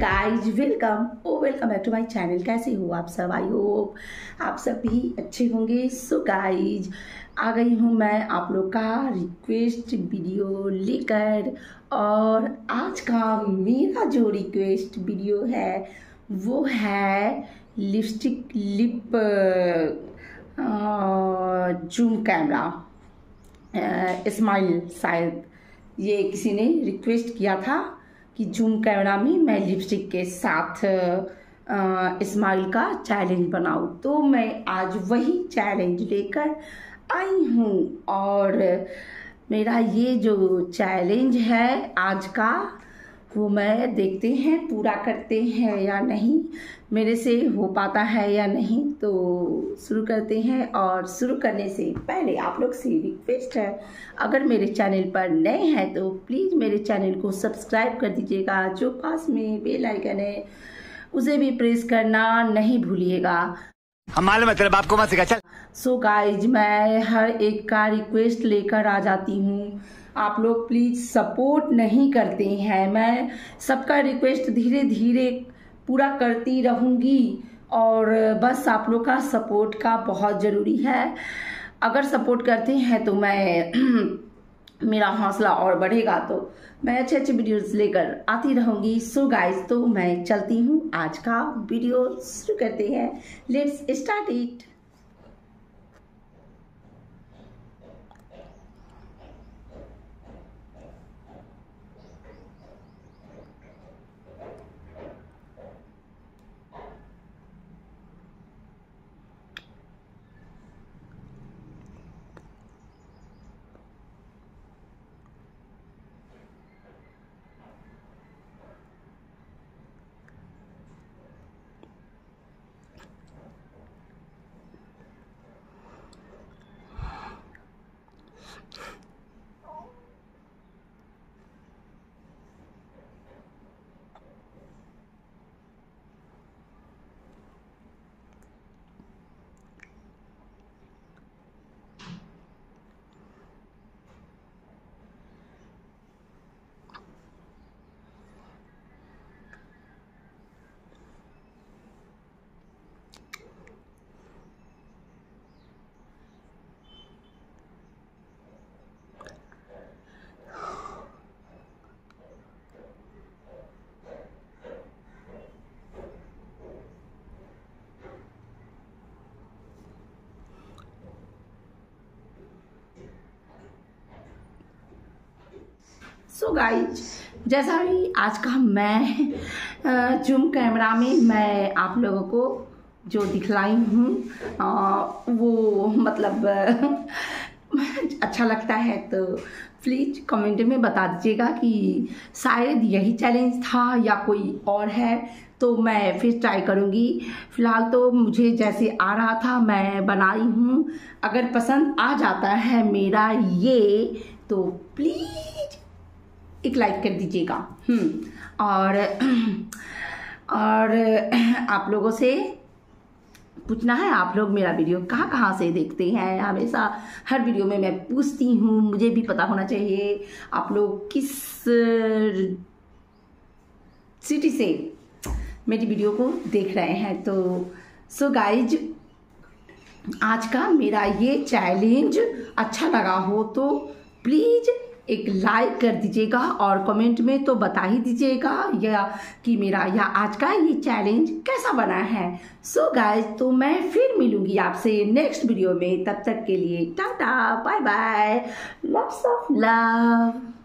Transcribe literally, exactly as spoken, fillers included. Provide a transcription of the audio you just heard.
Guys welcome oh welcome back to my channel. कैसे हो आप सब? आई होप आप सब भी अच्छे होंगे। सो गाइज आ गई हूँ मैं आप लोग का रिक्वेस्ट वीडियो लेकर, और आज का मेरा जो रिक्वेस्ट वीडियो है वो है lipstick lip zoom camera smile. शायद ये किसी ने रिक्वेस्ट किया था कि जूम कैमरा में मैं लिपस्टिक के साथ स्माइल का चैलेंज बनाऊं, तो मैं आज वही चैलेंज लेकर आई हूँ। और मेरा ये जो चैलेंज है आज का वो मैं देखते हैं पूरा करते हैं या नहीं, मेरे से हो पाता है या नहीं। तो शुरू करते हैं, और शुरू करने से पहले आप लोग से रिक्वेस्ट है, अगर मेरे चैनल पर नए हैं तो प्लीज़ मेरे चैनल को सब्सक्राइब कर दीजिएगा। जो पास में बेल आइकन है उसे भी प्रेस करना नहीं भूलिएगा। हमारे मतलब आपको मत सिखा चल। सो गाइज मैं हर एक का रिक्वेस्ट लेकर आ जाती हूँ, आप लोग प्लीज़ सपोर्ट नहीं करते हैं। मैं सबका रिक्वेस्ट धीरे धीरे पूरा करती रहूँगी, और बस आप लोग का सपोर्ट का बहुत ज़रूरी है। अगर सपोर्ट करते हैं तो मैं मेरा हौसला और बढ़ेगा, तो मैं अच्छे अच्छे वीडियोस लेकर आती रहूँगी। सो गाइज तो मैं चलती हूँ, आज का वीडियो शुरू करते हैं। Let's start it. So guys जैसा भी आज का मैं जूम कैमरा में मैं आप लोगों को जो दिखलाई हूँ वो मतलब अच्छा लगता है तो प्लीज़ कमेंट में बता दीजिएगा कि शायद यही चैलेंज था या कोई और है, तो मैं फिर ट्राई करूँगी। फ़िलहाल तो मुझे जैसे आ रहा था मैं बनाई हूँ। अगर पसंद आ जाता है मेरा ये तो प्लीज़ एक लाइक कर दीजिएगा। हम्म और और आप लोगों से पूछना है, आप लोग मेरा वीडियो कहाँ कहाँ से देखते हैं? हमेशा हर वीडियो में मैं पूछती हूँ, मुझे भी पता होना चाहिए आप लोग किस सिटी से मेरी वीडियो को देख रहे हैं। तो सो गाइज आज का मेरा ये चैलेंज अच्छा लगा हो तो प्लीज़ एक लाइक कर दीजिएगा, और कमेंट में तो बता ही दीजिएगा या कि मेरा या आज का ये चैलेंज कैसा बना है। सो गाइज तो मैं फिर मिलूंगी आपसे नेक्स्ट वीडियो में, तब तक के लिए tata bye bye, loves of love.